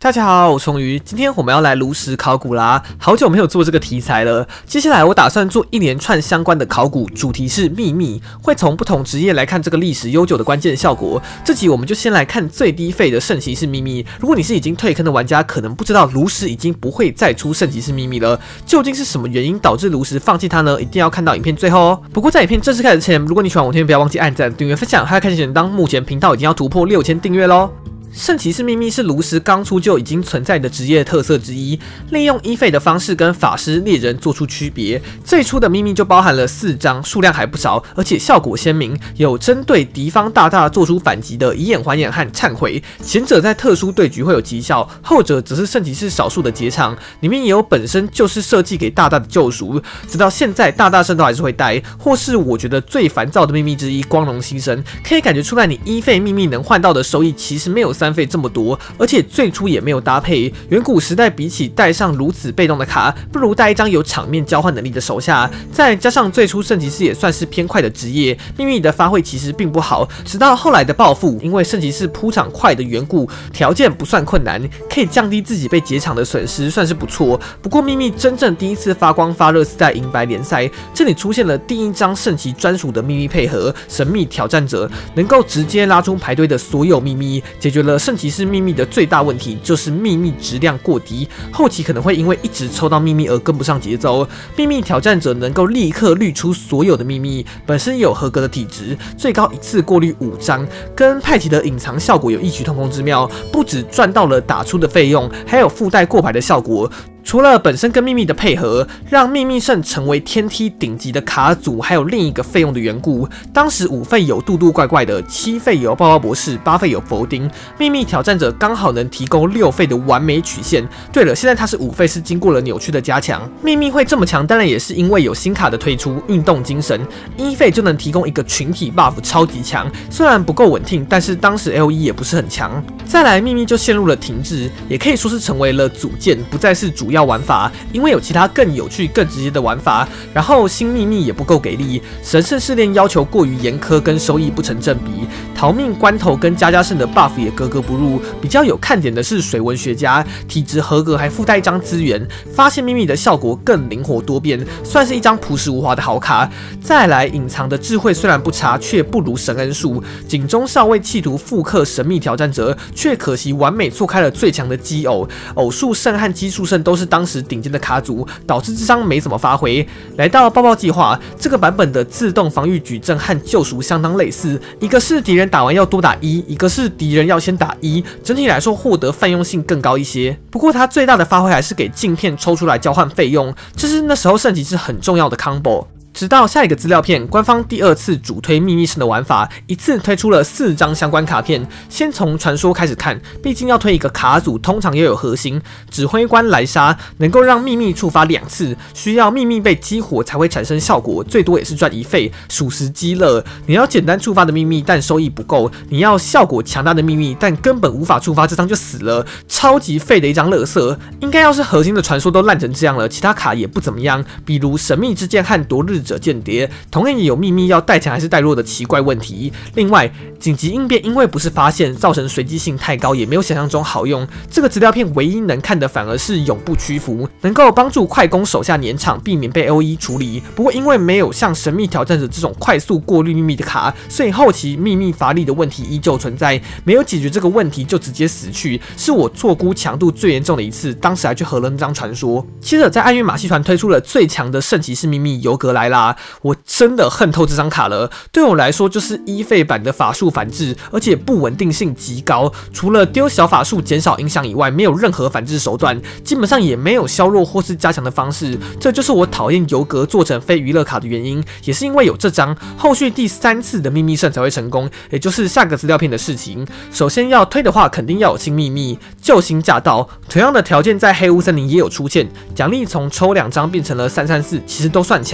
大家好，我是崇瑜，今天我们要来炉石考古啦。好久没有做这个题材了，接下来我打算做一连串相关的考古，主题是秘密，会从不同职业来看这个历史悠久的关键效果。这集我们就先来看最低费的圣骑士秘密。如果你是已经退坑的玩家，可能不知道炉石已经不会再出圣骑士秘密了。究竟是什么原因导致炉石放弃它呢？一定要看到影片最后哦。不过在影片正式开始前，如果你喜欢我影片，不要忘记按赞、订阅、分享，还有开启小铃铛。目前频道已经要突破6000订阅咯。圣骑士秘密是炉石刚出就已经存在的职业特色之一，利用医费的方式跟法师、猎人做出区别。最初的秘密就包含了4张，数量还不少，而且效果鲜明，有针对敌方大大做出反击的以眼还眼和忏悔，前者在特殊对局会有绩效，后者则是圣骑士少数的结场。里面也有本身就是设计给大大的救赎，直到现在大大圣都还是会带，或是我觉得最烦躁的秘密之一——光荣牺牲，可以感觉出来你医费秘密能换到的收益其实没有3费这么多，而且最初也没有搭配。远古时代比起带上如此被动的卡，不如带一张有场面交换能力的手下。再加上最初圣骑士也算是偏快的职业，秘密的发挥其实并不好。直到后来的报复，因为圣骑士铺场快的缘故，条件不算困难，可以降低自己被结场的损失，算是不错。不过秘密真正第一次发光发热是在银白联赛，这里出现了第一张圣骑专属的秘密配合——神秘挑战者，能够直接拉出排队的所有秘密，解决了圣骑士秘密的最大问题，就是秘密质量过低，后期可能会因为一直抽到秘密而跟不上节奏。秘密挑战者能够立刻滤出所有的秘密，本身也有合格的体质，最高一次过滤5张，跟派奇的隐藏效果有异曲同工之妙，不只赚到了打出的费用，还有附带过牌的效果。除了本身跟秘密的配合，让秘密圣成为天梯顶级的卡组，还有另一个费用的缘故。当时5费有杜杜怪怪的，7费有抱抱博士，8费有佛丁，秘密挑战者刚好能提供6费的完美曲线。对了，现在它是5费，是经过了扭曲的加强。秘密会这么强，当然也是因为有新卡的推出，运动精神1费就能提供一个群体 buff， 超级强。虽然不够稳定，但是当时 LE 也不是很强。再来，秘密就陷入了停滞，也可以说是成为了组件，不再是主要玩法，因为有其他更有趣、更直接的玩法。然后新秘密也不够给力，神圣试炼要求过于严苛，跟收益不成正比。逃命关头跟加加胜的 buff 也格格不入。比较有看点的是水文学家，体质合格，还附带一张资源，发现秘密的效果更灵活多变，算是一张朴实无华的好卡。再来，隐藏的智慧虽然不差，却不如神恩术。警中少尉企图复刻神秘挑战者，却可惜完美错开了最强的基偶。偶数胜和奇数胜都是当时顶尖的卡组，导致这张没怎么发挥。来到抱抱计划，这个版本的自动防御矩阵和救赎相当类似，一个是敌人打完要多打1，一个是敌人要先打1，整体来说获得泛用性更高一些。不过它最大的发挥还是给镜片抽出来交换费用，这是那时候圣骑士很重要的 combo。直到下一个资料片，官方第2次主推秘密圣的玩法，一次推出了4张相关卡片。先从传说开始看，毕竟要推一个卡组，通常要有核心。指挥官莱莎能够让秘密触发2次，需要秘密被激活才会产生效果，最多也是赚1费，属实鸡肋。你要简单触发的秘密，但收益不够；你要效果强大的秘密，但根本无法触发，这张就死了，超级废的一张垃圾。应该要是核心的传说都烂成这样了，其他卡也不怎么样，比如神秘之剑和夺日者间谍，同样也有秘密要带强还是带弱的奇怪问题。另外，紧急应变因为不是发现，造成随机性太高，也没有想象中好用。这个资料片唯一能看的反而是永不屈服，能够帮助快攻手下粘场，避免被 LE 处理。不过因为没有像神秘挑战者这种快速过滤秘密的卡，所以后期秘密乏力的问题依旧存在，没有解决这个问题就直接死去，是我错估强度最严重的一次。当时还去合了那张传说。接着在暗月马戏团推出了最强的圣骑士秘密尤格莱拉，我真的恨透这张卡了。对我来说就是1费版的法术反制，而且不稳定性极高，除了丢小法术减少影响以外，没有任何反制手段，基本上也没有削弱或是加强的方式。这就是我讨厌尤格做成非娱乐卡的原因，也是因为有这张，后续第3次的秘密圣才会成功，也就是下个资料片的事情。首先要推的话，肯定要有新秘密，救星驾到，同样的条件在黑屋森林也有出现，奖励从抽2张变成了334，其实都算强，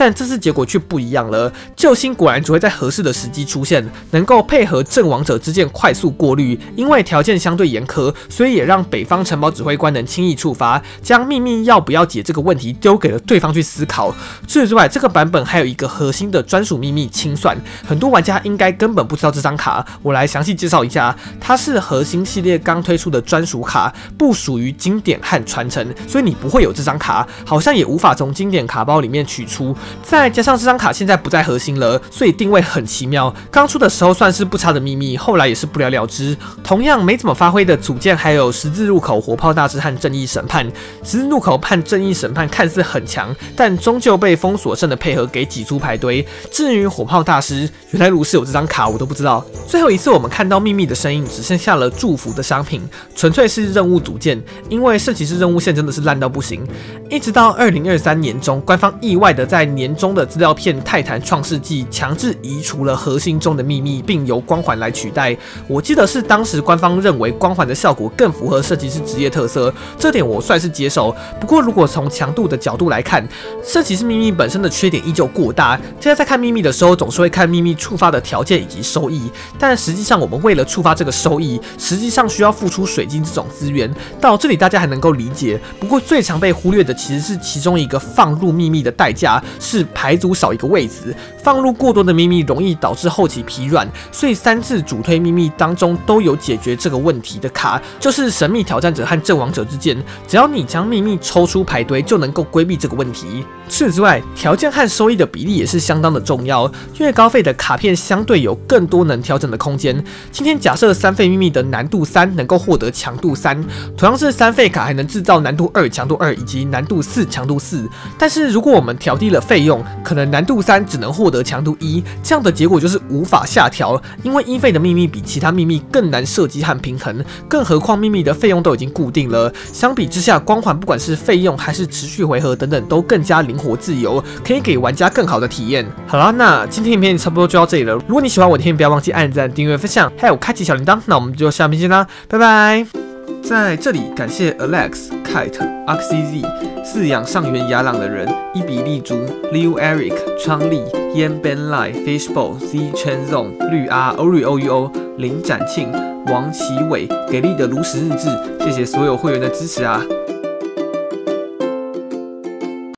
但这次结果却不一样了。救星果然只会在合适的时机出现，能够配合阵亡者之剑快速过滤。因为条件相对严苛，所以也让北方城堡指挥官能轻易触发，将秘密要不要解这个问题丢给了对方去思考。除此之外，这个版本还有一个核心的专属秘密清算，很多玩家应该根本不知道这张卡，我来详细介绍一下。它是核心系列刚推出的专属卡，不属于经典和传承，所以你不会有这张卡，好像也无法从经典卡包里面取出。再加上这张卡现在不在核心了，所以定位很奇妙。刚出的时候算是不差的秘密，后来也是不了了之。同样没怎么发挥的组件还有十字路口、火炮大师和正义审判。十字路口和正义审判看似很强，但终究被封锁胜的配合给挤出排堆。至于火炮大师，原来如是有这张卡我都不知道。最后一次我们看到秘密的身影，只剩下了祝福的商品，纯粹是任务组件，因为圣骑士任务线真的是烂到不行。一直到2023年中，官方意外的在年中的资料片《泰坦创世纪》强制移除了核心中的秘密，并由光环来取代。我记得是当时官方认为光环的效果更符合圣骑士职业特色，这点我算是接受。不过如果从强度的角度来看，圣骑士秘密本身的缺点依旧过大。现在在看秘密的时候，总是会看秘密触发的条件以及收益，但实际上我们为了触发这个收益，实际上需要付出水晶这种资源。到这里大家还能够理解。不过最常被忽略的其实是其中一个放入秘密的代价，是牌组少一个位子。放入过多的秘密容易导致后期疲软，所以3次主推秘密当中都有解决这个问题的卡，就是神秘挑战者和阵亡者之剑。只要你将秘密抽出牌堆，就能够规避这个问题。除此之外，条件和收益的比例也是相当的重要。越高费的卡片相对有更多能调整的空间。今天假设3费秘密的难度3能够获得强度3，同样是3费卡还能制造难度2、强度2以及难度4、强度4。但是如果我们调低了费用，可能难度3只能获得强度1，这样的结果就是无法下调，因为1费的秘密比其他秘密更难设计和平衡，更何况秘密的费用都已经固定了。相比之下，光环不管是费用还是持续回合等等都更加灵活自由，可以给玩家更好的体验。好啦，那今天影片差不多就到这里了。如果你喜欢我的影片，不要忘记按赞、订阅、分享，还有开启小铃铛。那我们就下面见啦，拜拜。在这里感谢 Alex、Kite、Oxyz、饲养上元雅朗的人、伊比利猪、Liu Eric、昌利、Yan Ben Lai、Fishbowl、Z Chen Zong、绿阿、ORIOUO、林展庆、王奇伟、给力的炉石日志，谢谢所有会员的支持啊！